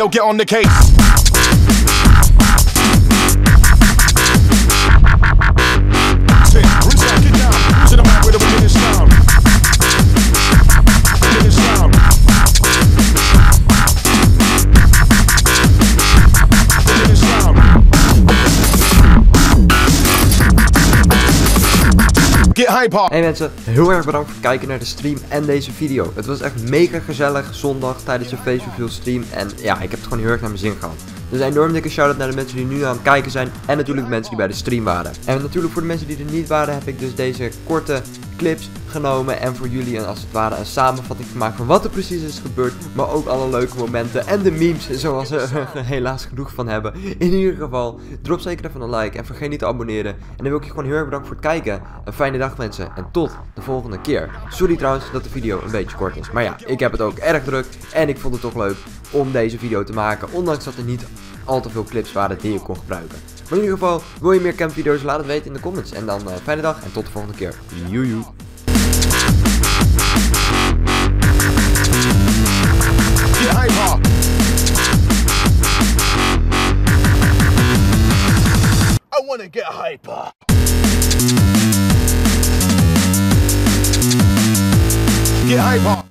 yo, get on the case. Get down to the mic with a beginning sound. Beginning sound. Beginning sound. Get hyper. Hey mensen, heel erg bedankt voor het kijken naar de stream en deze video. Het was echt mega gezellig zondag tijdens de face reveal stream. En ja, ik heb het gewoon heel erg naar mijn zin gehad. Dus een enorm dikke shout-out naar de mensen die nu aan het kijken zijn. En natuurlijk de mensen die bij de stream waren. En natuurlijk voor de mensen die er niet waren, heb ik dus deze korte clips genomen. En voor jullie als het ware een samenvatting gemaakt van wat er precies is gebeurd. Maar ook alle leuke momenten en de memes, zoals we er helaas genoeg van hebben. In ieder geval, drop zeker even een like en vergeet niet te abonneren. En dan wil ik je gewoon heel erg bedanken voor het kijken. Een fijne dag mensen en tot de volgende keer. Sorry trouwens dat de video een beetje kort is. Maar ja, ik heb het ook erg druk en ik vond het toch leuk om deze video te maken. Ondanks dat er niet al te veel clips waren die ik kon gebruiken. Maar in ieder geval, wil je meer campvideo's? Laat het weten in de comments. En dan fijne dag en tot de volgende keer. Joejoe. Get hyper. I wanna get hyper. Get hyper.